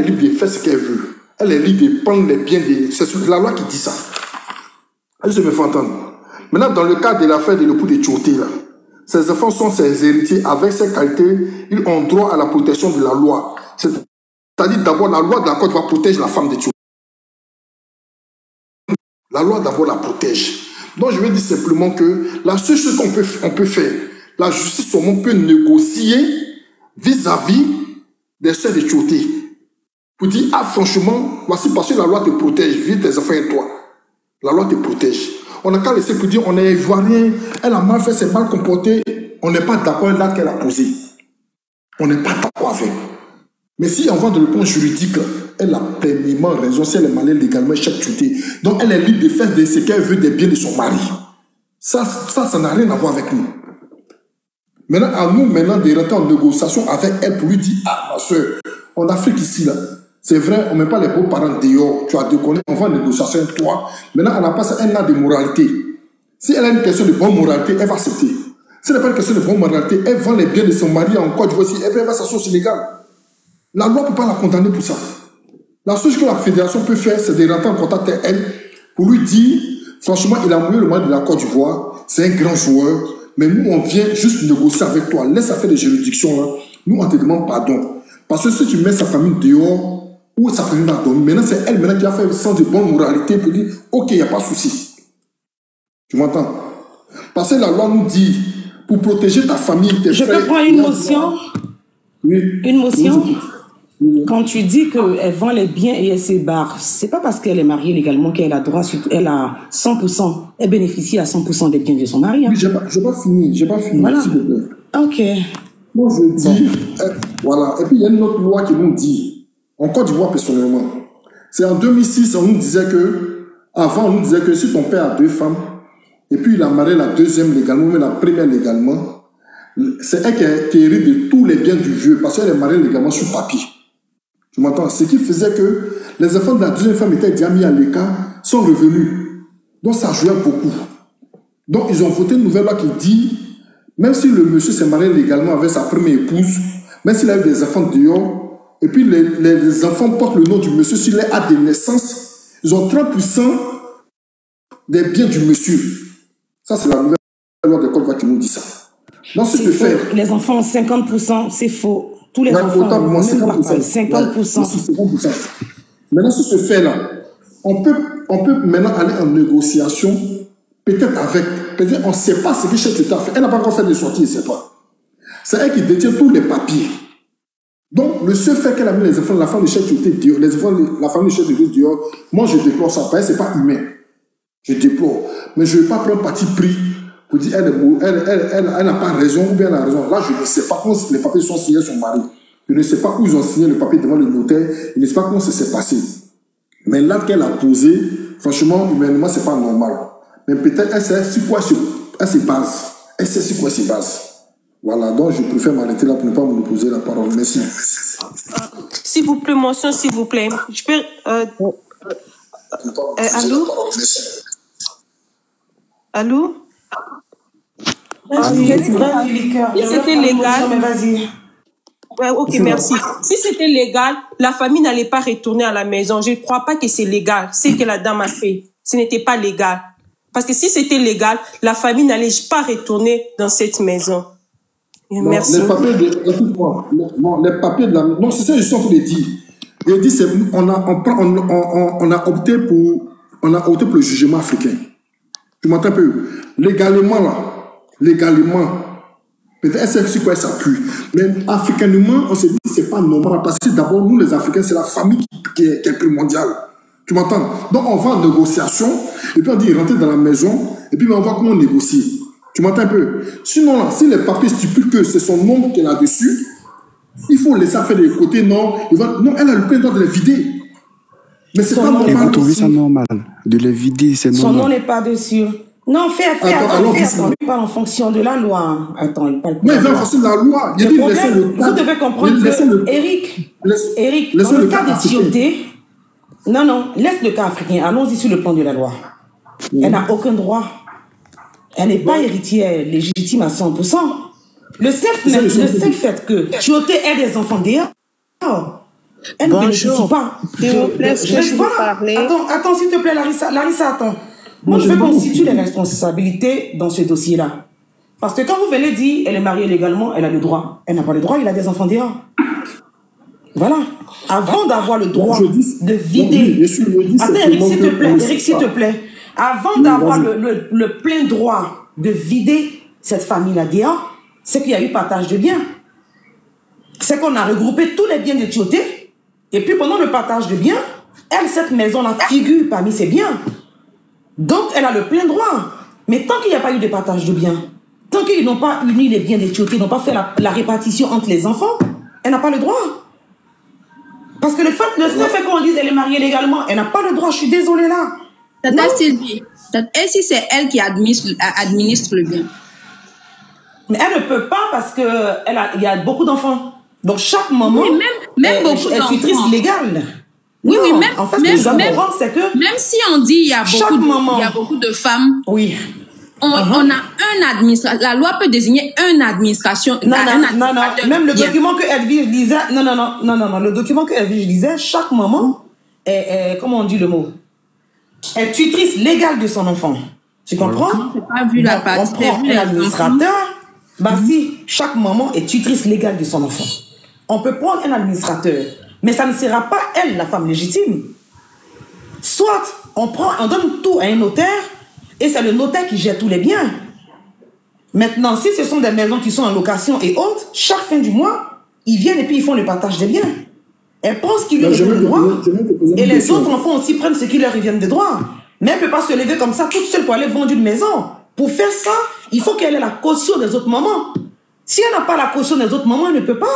libre de faire ce qu'elle veut. Elle est libre de prendre les biens de... C'est la loi qui dit ça. Je me fais entendre. Maintenant, dans le cas de l'affaire de l'époux de Tchoté, là, ses enfants sont ses héritiers. Avec ces qualités, ils ont droit à la protection de la loi. C'est-à-dire, d'abord, la loi de la Côte d'Ivoire protège la femme de Tchoté. La loi, d'abord, la protège. Donc, je veux dire simplement que la seule chose qu'on peut faire, la justice au monde peut négocier vis-à-vis des sœurs de Tchoté. Pour dire, ah, franchement, voici parce que la loi te protège, vis tes enfants et toi. La loi te protège. On n'a qu'à laisser pour dire, on est ivoirien, elle a mal fait, c'est mal comporté, on n'est pas d'accord avec l'acte qu'elle a posé. On n'est pas d'accord avec. Mais si on va dans le point juridique, elle a pleinement raison, si elle est mariée légalement, chaque Tchoté. Donc elle est libre de faire ce qu'elle veut des biens de son mari. Ça n'a rien à voir avec nous. Maintenant, à nous, maintenant, de rentrer en négociation avec elle pour lui dire, ah, ma soeur, en Afrique ici, là, c'est vrai, on ne met pas les beaux-parents dehors, tu as déconné, on va en négociation avec toi. Maintenant, on n'a pas ça, elle a de moralité. Si elle a une question de bonne moralité, elle va accepter. Si elle n'a pas une question de bonne moralité, elle vend les biens de son mari en Côte d'Ivoire, elle va s'asseoir au Sénégal. La loi ne peut pas la condamner pour ça. La seule chose que la fédération peut faire, c'est de rentrer en contact avec elle pour lui dire, franchement, il a mouillé le mari de la Côte d'Ivoire, c'est un grand joueur, mais nous, on vient juste négocier avec toi. Laisse affaire des juridictions, hein. Nous, on te demande pardon. Parce que si tu mets sa famille dehors, où sa famille va dormir, maintenant, c'est elle maintenant qui a fait le sens de bonne moralité pour dire, ok, il n'y a pas de souci. Tu m'entends? Parce que la loi nous dit, pour protéger ta famille, tes frères... Je peux prendre une motion? Oui. Une motion? Oui. Quand tu dis qu'elle vend les biens et elle se barre, c'est pas parce qu'elle est mariée légalement qu'elle a droit, elle a 100%, elle bénéficie à 100% des biens de son mari. Hein. Oui, j'ai pas fini, voilà. s'il te plaît. Ok. Moi, je dis, voilà. Et puis, il y a une autre loi qui nous dit, en Côte d'Ivoire personnellement, c'est en 2006, on nous disait que, avant, on nous disait que si ton père a 2 femmes, et puis il a marié la deuxième légalement, mais la première légalement, c'est elle qui hérite de tous les biens du vieux, parce qu'elle est mariée légalement sur papier. Tu m'entends? Ce qui faisait que les enfants de la deuxième femme étaient déjà mis à l'écart, sont revenus. Donc, ça jouait beaucoup. Donc, ils ont voté une nouvelle loi qui dit, même si le monsieur s'est marié légalement avec sa première épouse, même s'il a eu des enfants dehors, et puis les enfants portent le nom du monsieur sur les actes de naissance, ils ont 30% des biens du monsieur. Ça, c'est la nouvelle loi de Côte d'Ivoire qui nous dit ça. Donc, si tu fais... Les enfants ont 50%, c'est faux. Tous les enfants ont 50%. 50%. Maintenant, si ce fait là, on peut maintenant aller en négociation, peut-être avec, peut-être on ne sait pas ce que Cheikh Tchoté a fait. Elle n'a pas encore fait de sortie, elle ne sait pas. C'est elle qui détient tous les papiers. Donc, le seul fait qu'elle a mis les enfants, la femme de Cheikh Tchoté dehors, la famille de Cheikh Tchoté dehors, moi je déplore ça. Ce n'est pas humain. Je déplore. Mais je ne vais pas prendre parti pris pour dire elle n'a pas raison ou bien elle a raison. Là, je ne sais pas comment les papiers sont signés à son mari. Je ne sais pas où ils ont signé le papier devant le notaire. Je ne sais pas comment ça s'est passé. Mais là qu'elle a posé, franchement, humainement, ce n'est pas normal. Mais peut-être elle sait sur quoi elle se base. Elle sait sur quoi elle se base. Voilà, donc je préfère m'arrêter là pour ne pas me poser la parole. Merci. S'il vous plaît, mention, s'il vous plaît. Je peux... allô? Allô? Si c'était légal... Ouais, ok, merci. Si c'était légal, la famille n'allait pas retourner à la maison. Je ne crois pas que c'est légal. C'est que la dame a fait. Ce n'était pas légal. Parce que si c'était légal, la famille n'allait pas retourner dans cette maison. Non, merci. Les papiers de... Écoute-moi. Les papiers de la... Non, c'est ça que je suis en train de dire. Je dis, on a opté pour le jugement africain. Tu m'entends un peu? Légalement, là. Légalement. Peut-être elle sait sur quoi elle s'appuie. Mais africainement, on se dit que ce n'est pas normal. Parce que d'abord, nous les Africains, c'est la famille qui est primordiale. Tu m'entends? Donc on va en négociation, et puis on dit rentrer dans la maison, et puis on voit comment négocier. Tu m'entends un peu? Sinon, là, si les papiers stipulent que c'est son nom qui est là-dessus, il faut laisser faire des côtés, non. Non, elle a le plein droit de les vider. Mais c'est pas normal. Et vous trouvez ça normal? De les vider, c'est normal? Son nom n'est pas dessus. Non, fais pas en fonction de la loi. Attends, il parle pas. Mais il va en fonction de la loi. Vous devez comprendre que, Eric, dans le cas de Tchoté, non, laisse le cas africain. Allons-y sur le plan de la loi. Elle n'a aucun droit. Elle n'est pas héritière légitime à 100%. Le seul fait que Tchoté ait des enfants dehors, Elle ne bénéficie pas. S'il vous plaît, est-ce que je peux parler? Attends, s'il te plaît, Larissa, attends. Moi, je veux qu'on situe les responsabilités dans ce dossier-là. Parce que quand vous venez dire, elle est mariée légalement, elle a le droit. Elle n'a pas le droit, il a des enfants dehors. Voilà. Avant d'avoir le droit de vider... Attends, Eric, s'il te plaît. Eric, s'il te plaît. Avant d'avoir le plein droit de vider cette famille-là dehors, c'est qu'il y a eu partage de biens. C'est qu'on a regroupé tous les biens de Tioté. Et puis pendant le partage de biens, elle, cette maison-là, figure parmi ses biens. Donc, elle a le plein droit. Mais tant qu'il n'y a pas eu de partage de biens, tant qu'ils n'ont pas uni les biens des Tioté, ils n'ont pas fait la répartition entre les enfants, elle n'a pas le droit. Parce que le seul fait qu'on dise qu'elle est mariée légalement, elle n'a pas le droit. Je suis désolée là. Tata Sylvie, et si c'est elle qui administre le bien? Mais elle ne peut pas parce qu'il y a beaucoup d'enfants. Donc chaque maman, oui, même beaucoup est tutrice légale. Oui, non, oui, même, en fait, c'est que même si on dit il y a beaucoup de femmes, oui. On a un administrateur. La loi peut désigner une administration. Non. Même le document que Edwige lisait, non. Le document que Edwige lisait, chaque maman est, comment on dit le mot, est tutrice légale de son enfant. Tu comprends? Je n'ai pas vu la partie. On prend un administrateur. Bah si, chaque maman est tutrice légale de son enfant. On peut prendre un administrateur, mais ça ne sera pas elle, la femme légitime. Soit on donne tout à un notaire, et c'est le notaire qui gère tous les biens. Maintenant, si ce sont des maisons qui sont en location et autres, chaque fin du mois, ils viennent et puis ils font le partage des biens. Elle pense qu'ils lui reviennent de droit. Et les autres enfants aussi prennent ce qui leur revient de droit. Mais elle ne peut pas se lever comme ça toute seule pour aller vendre une maison. Pour faire ça, il faut qu'elle ait la caution des autres mamans. Si elle n'a pas la caution des autres mamans, elle ne peut pas.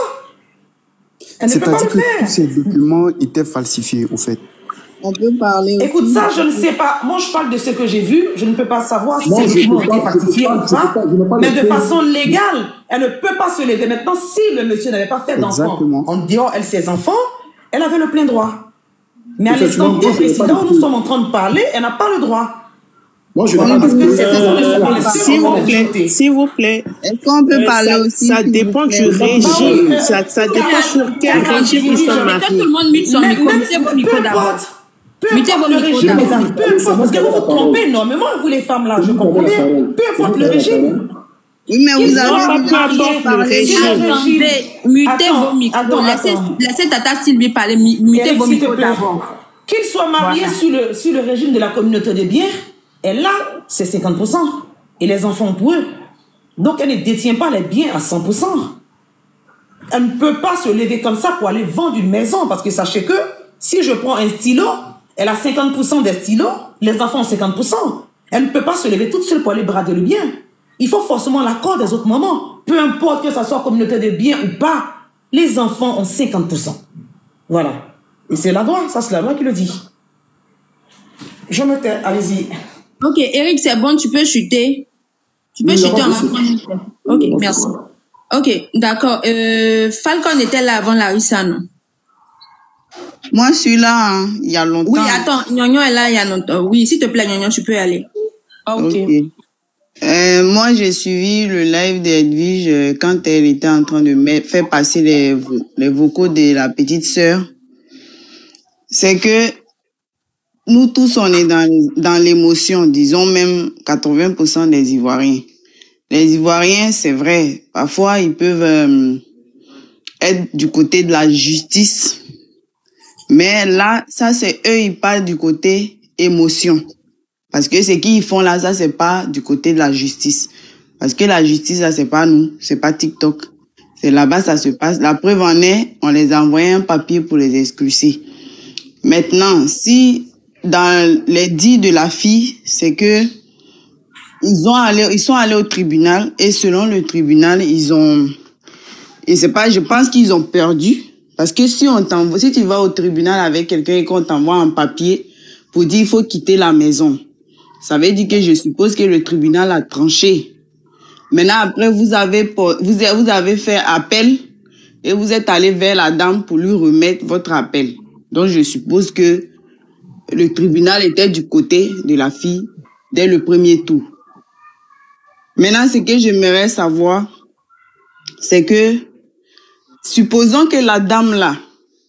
Elle ne peut pas le faire. C'est-à-dire que tous ces documents étaient falsifiés, au fait. On peut parler aussi. Écoute, ça, je ne sais pas. Moi, je parle de ce que j'ai vu. Je ne peux pas savoir si ces documents ont été falsifiés ou pas. Mais de façon légale, elle ne peut pas se lever. Maintenant, si le monsieur n'avait pas fait d'enfant, en disant, elle, ses enfants, elle avait le plein droit. Mais à l'instant précédent, nous sommes en train de parler, elle n'a pas le droit. Moi, je n'ai pas s'il vous plaît. Est-ce qu'on peut parler aussi? Ça dépend du régime. Ça dépend sur quel régime ils sont mariés. Tout le monde mute son micro. Mettez vos micros d'abord. Mettez vos micros d'abord. Parce que vous vous trompez énormément, vous les femmes là, je comprends bien. Peu importe le régime. Oui, mais vous avez peu importe le régime. Mutez vos micros. Laissez Tata Sylvie parler. Mutez vos micros d'abord. Qu'il soit marié sur le régime de la communauté des biens, elle là, c'est 50%. Et les enfants pour eux. Donc elle ne détient pas les biens à 100%. Elle ne peut pas se lever comme ça pour aller vendre une maison. Parce que sachez que si je prends un stylo, elle a 50% des stylos, les enfants ont 50%. Elle ne peut pas se lever toute seule pour aller brader le bien. Il faut forcément l'accord des autres mamans. Peu importe que ça soit communauté de biens ou pas, les enfants ont 50%. Voilà. Et c'est la loi, ça c'est la loi qui le dit. Je me tais, allez-y. Ok, Eric, c'est bon, tu peux chuter. Tu peux chuter en attendant. Ok, merci. Ok, d'accord. Falcon était là avant Larissa, non? Moi, je suis là, hein, il y a longtemps. Oui, attends, Nyonyo est là il y a longtemps. Oui, s'il te plaît, Nyonyo, tu peux y aller. Ok. Moi, j'ai suivi le live d'Edwige quand elle était en train de faire passer les vocaux de la petite sœur. C'est que nous tous, on est dans l'émotion, disons même 80% des Ivoiriens. Les Ivoiriens, c'est vrai, parfois ils peuvent être du côté de la justice. Mais là, ça c'est eux, ils parlent du côté émotion. Parce que ce qu'ils font là, ça c'est pas du côté de la justice. Parce que la justice, là, c'est pas nous, c'est pas TikTok. C'est là-bas, ça se passe. La preuve en est, on les a envoyé un papier pour les expulser. Maintenant, si dans les dits de la fille, c'est que ils sont allés au tribunal et selon le tribunal, je pense qu'ils ont perdu. Parce que si tu vas au tribunal avec quelqu'un et qu'on t'envoie un papier pour dire il faut quitter la maison, ça veut dire que je suppose que le tribunal a tranché. Maintenant, après, vous avez fait appel et vous êtes allé vers la dame pour lui remettre votre appel. Donc, je suppose que le tribunal était du côté de la fille dès le premier tour. Maintenant, ce que j'aimerais savoir, c'est que, supposons que la dame là,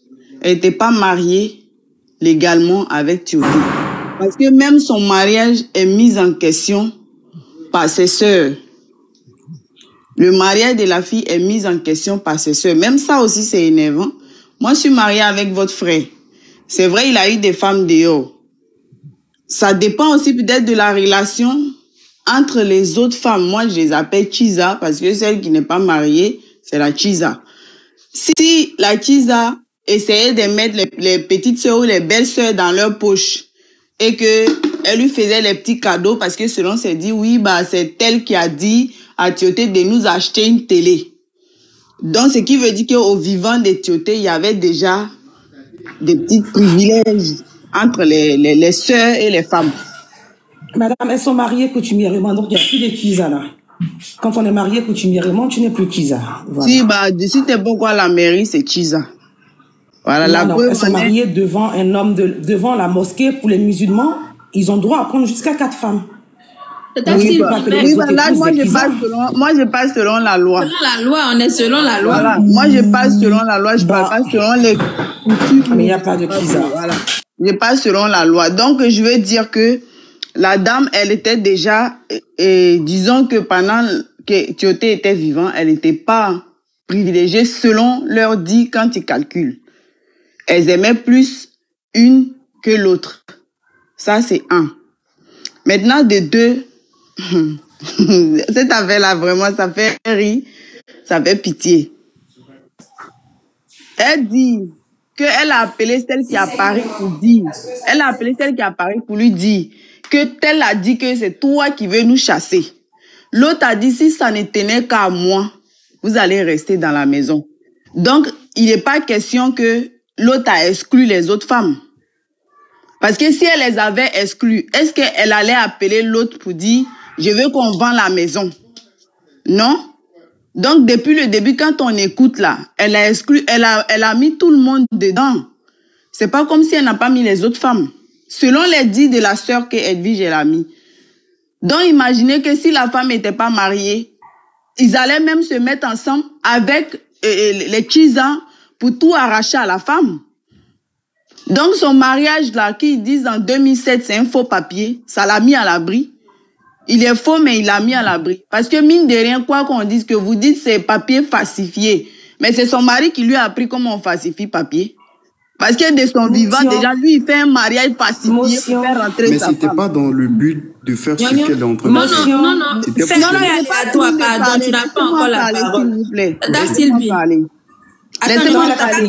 elle n'était pas mariée légalement avec Tioté. Parce que même son mariage est mis en question par ses sœurs. Le mariage de la fille est mis en question par ses sœurs. Même ça aussi, c'est énervant. Moi, je suis mariée avec votre frère. C'est vrai, il a eu des femmes dehors. Ça dépend aussi peut-être de la relation entre les autres femmes. Moi, je les appelle Chiza parce que celle qui n'est pas mariée, c'est la Chiza. Si la Chiza essayait de mettre les petites sœurs ou les belles sœurs dans leur poche et que elle lui faisait les petits cadeaux parce que selon c'est dit, oui, bah, c'est elle qui a dit à Tioté de nous acheter une télé. Donc, ce qui veut dire qu'au vivant de Tioté, il y avait déjà des petits privilèges entre les sœurs et les femmes. Madame, elles sont mariées coutumièrement, donc il n'y a plus de Kiza là. Quand on est marié coutumièrement, tu n'es plus Kiza. Voilà. Si, bah, si t'es bon quoi à la mairie, c'est Kiza. Voilà, non, la preuve. Elles sont mariées devant un homme, devant la mosquée. Pour les musulmans, ils ont droit à prendre jusqu'à 4 femmes. Oui, là, moi, je passe selon la loi. Selon la loi, on est selon la loi. Voilà. Moi, je passe selon la loi, je parle pas selon les coutumes. Mais il n'y a pas de Kiza. Voilà. Je passe selon la loi. Donc, je veux dire que la dame, elle était déjà, disons que pendant que Tioté était vivant, elle n'était pas privilégiée selon leur dit quand ils calculent. Elles aimaient plus une que l'autre. Ça, c'est un. Maintenant, de deux, cette affaire-là, vraiment, ça fait rire, ça fait pitié. Elle dit qu'elle a appelé celle qui apparaît pour dire, elle a appelé celle qui apparaît pour lui dire que telle a dit que c'est toi qui veux nous chasser. L'autre a dit, si ça ne tenait qu'à moi, vous allez rester dans la maison. Donc, il n'est pas question que l'autre a exclu les autres femmes. Parce que si elle les avait exclues, est-ce qu'elle allait appeler l'autre pour dire, je veux qu'on vende la maison? Non. Donc, depuis le début, quand on écoute là, elle a exclu, elle a mis tout le monde dedans. C'est pas comme si elle n'a pas mis les autres femmes. Selon les dits de la sœur que Edwige, elle a mis. Donc, imaginez que si la femme n'était pas mariée, ils allaient même se mettre ensemble avec les Chiza pour tout arracher à la femme. Donc, son mariage, là, qu'ils disent en 2007, c'est un faux papier, ça l'a mis à l'abri. Il est faux, mais il l'a mis à l'abri. Parce que, mine de rien, quoi qu'on dise, que vous dites, c'est papier falsifié. Mais c'est son mari qui lui a appris comment on falsifie papier. Parce que de son vivant, déjà, lui, il fait un mariage falsifié pour faire rentrer sa femme. Mais c'était pas dans le but de faire ce qu'elle est en train de faire. Non. C'est toi, pardon, tu n'as pas encore la parole. S'il vous plaît. Sylvie. Laissez-moi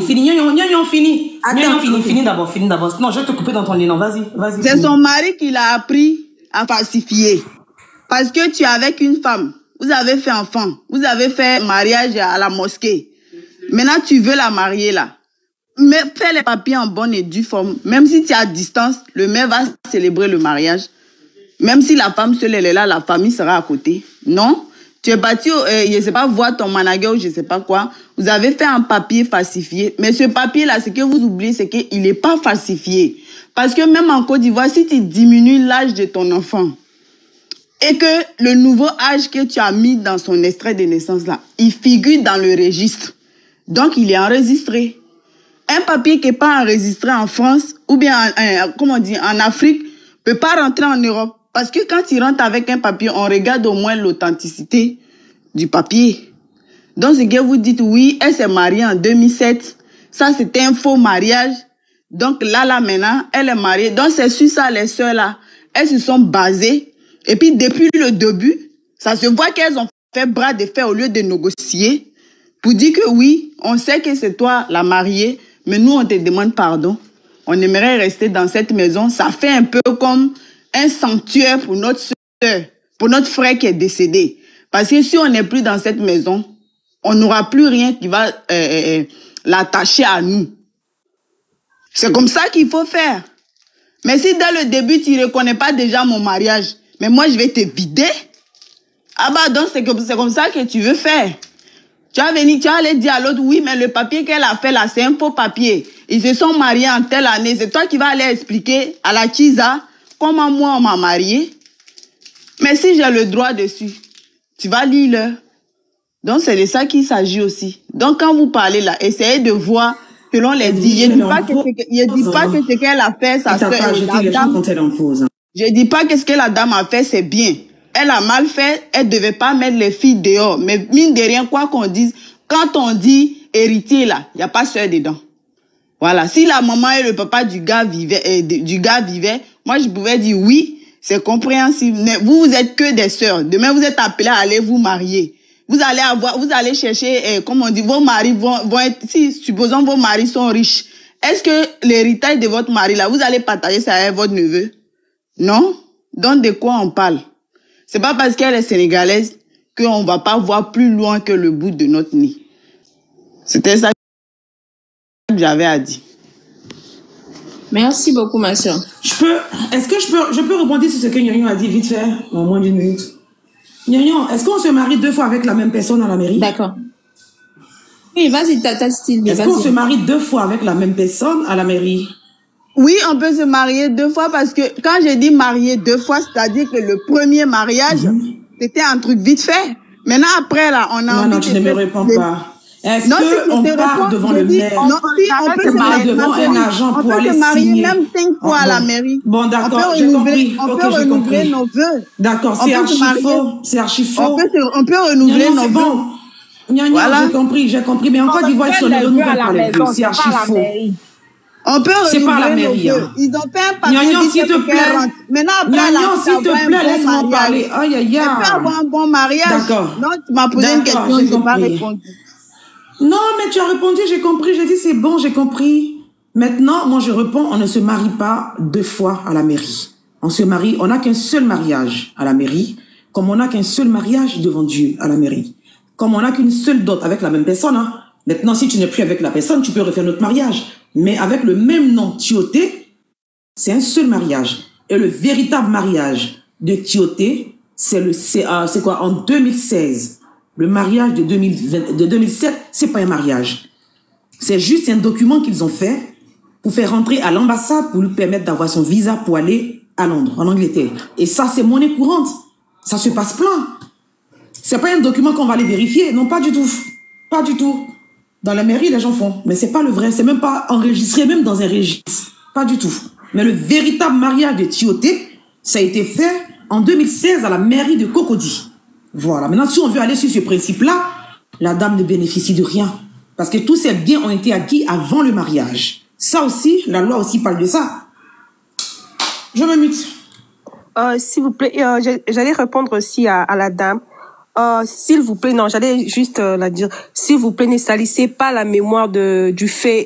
fini d'abord. Non, je vais te couper dans ton élan. Vas-y. C'est son mari qui l'a appris à falsifier. Parce que tu es avec une femme. Vous avez fait enfant. Vous avez fait mariage à la mosquée. Maintenant, tu veux la marier là. Mais fais les papiers en bonne et due forme. Même si tu es à distance, le maire va célébrer le mariage. Même si la femme seule elle est là, la famille sera à côté. Non? Tu es parti, je ne sais pas, voir ton manager ou je ne sais pas quoi. Vous avez fait un papier falsifié. Mais ce papier-là, ce que vous oubliez, c'est qu'il n'est pas falsifié. Parce que même en Côte d'Ivoire, si tu diminues l'âge de ton enfant et que le nouveau âge que tu as mis dans son extrait de naissance, là, il figure dans le registre. Donc, il est enregistré. Un papier qui n'est pas enregistré en France ou bien, en Afrique, ne peut pas rentrer en Europe. Parce que quand il rentre avec un papier, on regarde au moins l'authenticité du papier. Donc, c'est que vous dites, oui, elle s'est mariée en 2007. Ça, c'était un faux mariage. Donc, là, maintenant, elle est mariée. Donc, c'est sur ça, les sœurs, là, elles se sont basées. Et puis, depuis le début, ça se voit qu'elles ont fait bras de fer au lieu de négocier pour dire que oui, on sait que c'est toi la mariée, mais nous, on te demande pardon. On aimerait rester dans cette maison. Ça fait un peu comme un sanctuaire pour notre sœur, pour notre frère qui est décédé. Parce que si on n'est plus dans cette maison, on n'aura plus rien qui va l'attacher à nous. C'est comme ça qu'il faut faire. Mais si dès le début, tu ne reconnais pas déjà mon mariage, mais moi, je vais te vider. Ah bah donc, c'est comme ça que tu veux faire. Tu vas aller dire à l'autre, oui, mais le papier qu'elle a fait là, c'est un faux papier. Ils se sont mariés en telle année. C'est toi qui vas aller expliquer à la Chiza comment moi on m'a marié. Mais si j'ai le droit dessus, tu vas lire. Donc c'est de ça qu'il s'agit aussi. Donc quand vous parlez là, essayez de voir selon les dits. Je dis pas que ce qu'elle a fait, ça je dis pas que ce que la dame a fait, c'est bien. Elle a mal fait, elle devait pas mettre les filles dehors. Mais mine de rien, quoi qu'on dise, quand on dit héritier là, il n'y a pas sœur dedans. Voilà. Si la maman et le papa du gars vivaient, moi je pouvais dire oui, c'est compréhensible. Mais vous êtes que des sœurs. Demain vous êtes appelés à aller vous marier. Vous allez chercher, comme on dit, vos maris vont être, si supposons vos maris sont riches. Est-ce que l'héritage de votre mari là, vous allez partager ça avec votre neveu? Non? Donc de quoi on parle? C'est pas parce qu'elle est sénégalaise qu'on va pas voir plus loin que le bout de notre nez. C'était ça que j'avais à dire. Merci beaucoup, ma soeur. Est-ce que je peux rebondir sur ce que Nyonyo a dit vite fait, en moins d'une minute? Nyonyo, est-ce qu'on se marie 2 fois avec la même personne à la mairie? D'accord. Oui, vas-y, t'as style. Est-ce qu'on se marie 2 fois avec la même personne à la mairie? Oui, on peut se marier 2 fois parce que quand j'ai dit marier 2 fois, c'est-à-dire que le premier mariage, c'était un truc vite fait. Maintenant, après, là, on a... Non, tu ne me réponds pas. Est-ce qu'on part devant le maire? Non, si, on peut se marier devant un agent pour aller signer. On peut se marier même 5 fois à la mairie. Bon, d'accord, j'ai compris. On peut renouveler nos vœux. D'accord, c'est archi faux. C'est archi faux. On peut renouveler nos vœux. Voilà. J'ai compris. Mais en Côte d'Ivoire, ils sont les renouvelle pas les vœux. C'est archi faux. On peut renouveler nos vœux. Ils ont fait un papier s'il te plaît. Maintenant, après, s'il te plaît, laisse-moi parler. Aïe, aïe, aïe. On peut avoir un bon mariage. D'accord. Non, tu m'as posé une question, je n'ai pas répondu. Non, mais tu as répondu, j'ai compris. J'ai dit, c'est bon, j'ai compris. Maintenant, moi, je réponds, on ne se marie pas 2 fois à la mairie. On se marie, on n'a qu'un seul mariage à la mairie, comme on n'a qu'un seul mariage devant Dieu à la mairie. Comme on n'a qu'une seule dot avec la même personne. Hein. Maintenant, si tu n'es plus avec la personne, tu peux refaire notre mariage. Mais avec le même nom, Tioté, c'est un seul mariage. Et le véritable mariage de Tioté, c'est quoi? En 2016. Le mariage de 2007, c'est pas un mariage. C'est juste un document qu'ils ont fait pour faire rentrer à l'ambassade pour lui permettre d'avoir son visa pour aller à Londres, en Angleterre. Et ça, c'est monnaie courante. Ça se passe plein. C'est pas un document qu'on va aller vérifier. Non, pas du tout. Pas du tout. Dans la mairie, les gens font. Mais c'est pas le vrai. C'est même pas enregistré, même dans un registre. Pas du tout. Mais le véritable mariage de Tioté, ça a été fait en 2016 à la mairie de Cocody. Voilà. Maintenant, si on veut aller sur ce principe-là, la dame ne bénéficie de rien. Parce que tous ces biens ont été acquis avant le mariage. Ça aussi, la loi aussi parle de ça. Je me mute. S'il vous plaît, j'allais répondre aussi à la dame. S'il vous plaît, non, j'allais juste la dire. S'il vous plaît, ne salissez pas la mémoire du fait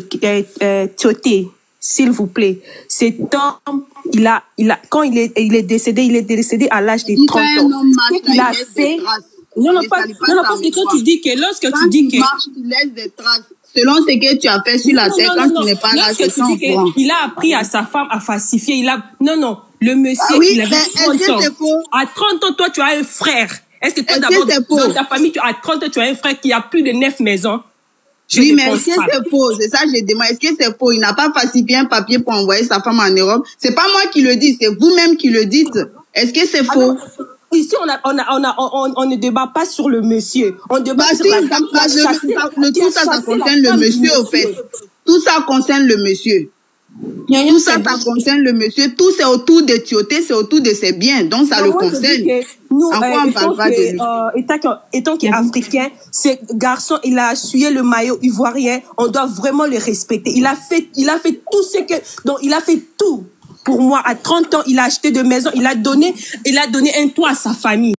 Tioté. S'il vous plaît. Cet homme, quand il est décédé à l'âge de 30 ans. Il a fait... Non, parce que quand tu dis que, lorsque tu dis que... tu laisses des traces. Selon ce que tu as fait sur la terre, quand tu n'es pas là, c'est sans point. Il a appris à sa femme à falsifier. Non, le monsieur, il avait 30 ans. À 30 ans, toi, tu as un frère. Est-ce que toi, d'abord, dans ta famille, à 30 ans, tu as un frère qui a plus de 9 maisons? Oui, mais est-ce que c'est faux? C'est ça que je demande. Est-ce que c'est faux? Il n'a pas falsifié un papier pour envoyer sa femme en Europe. C'est pas moi qui le dis, c'est vous-même qui le dites. Est-ce que c'est faux? Ici, on ne débat pas sur le monsieur. On débat sur la femme qui a chassé. Tout ça, ça concerne le monsieur, au fait. Tout ça concerne le monsieur. Tout ça, ça concerne le monsieur. Tout c'est autour de Tioté, c'est autour de ses biens. Donc, ça le concerne. Nous, en quoi on parle pas de lui? Étant qu'il est africain, ce garçon, il a essuyé le maillot ivoirien. On doit vraiment le respecter. Il a fait tout ce que... Donc, il a fait tout. Pour moi, à 30 ans, il a acheté de maisons. Il a donné un toit à sa famille.